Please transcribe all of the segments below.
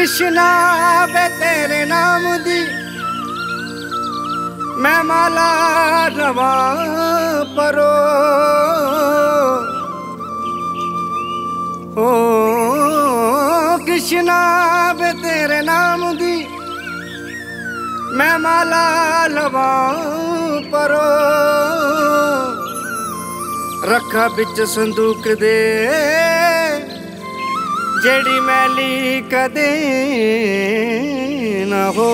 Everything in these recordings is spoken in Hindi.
कृष्णा बे तेरे नाम दी मैं माला रवा परो। ओ कृष्णा बे तेरे नाम दी मैं माला लवा परो। रखा बिच संदूक दे जेड़ी मैली कदे न हो।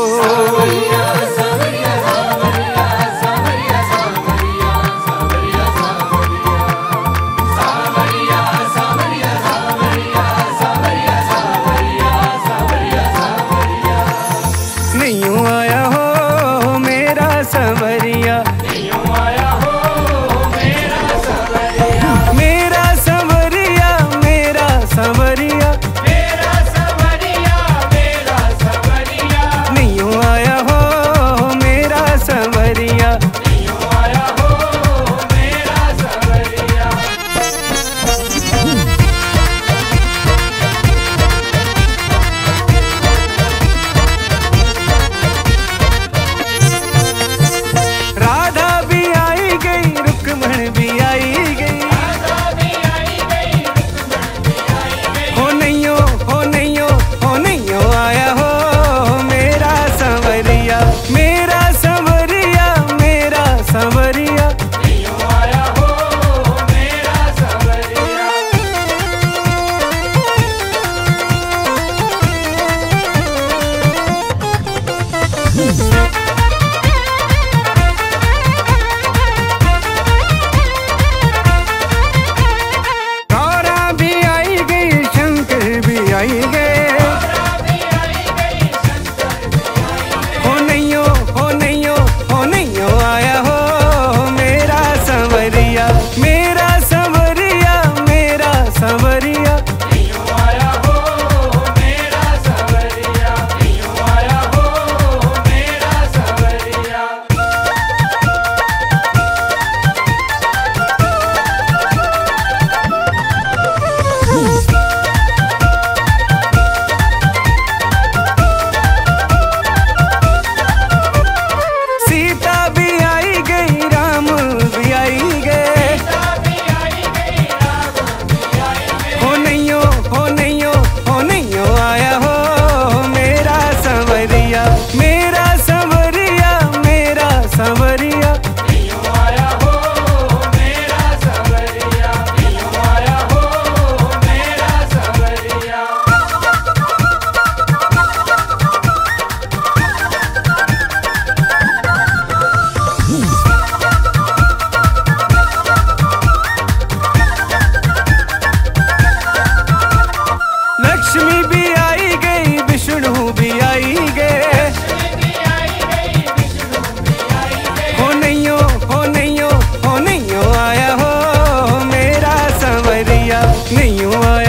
नहीं आया हो मेरा संवरिया, लक्ष्मी भी आई गई विष्णु भी आई गए। हो नहीं हो आया हो मेरा संवरिया, नहीं आया।